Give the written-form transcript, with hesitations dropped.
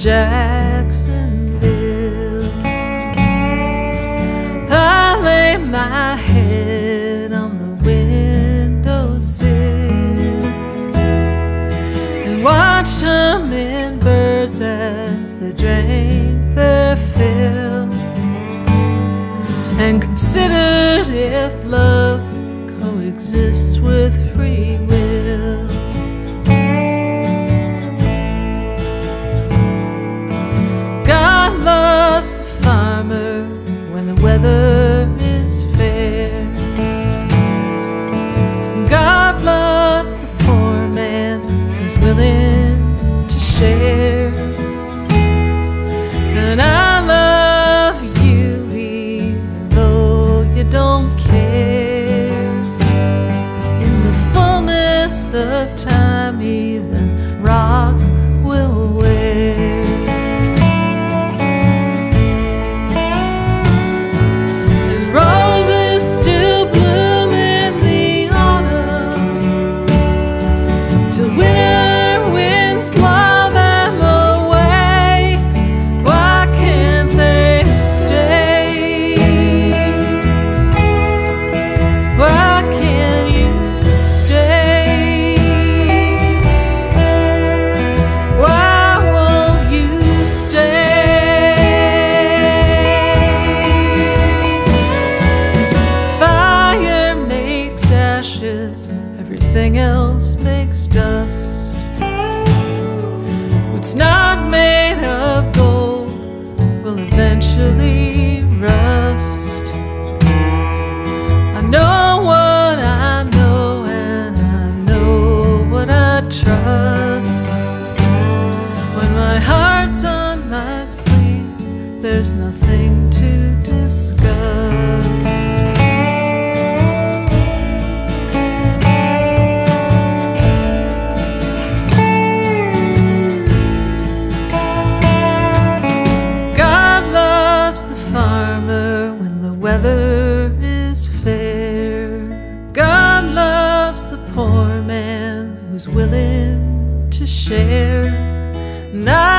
Jacksonville. I lay my head on the windowsill and watched hummingbirds as they drank their fill, and considered if love coexists with free will. God loves the farmer when the weather is fair. God loves the poor man who's willing to share. And I love you even though you don't care. In the fullness of time, even rock will wear. Everything else makes dust. What's not made of gold will eventually rust. I know what I know, and I know what I trust. When my heart's on my sleeve, there's nothing to discuss. Weather is fair. God loves the poor man who's willing to share. And I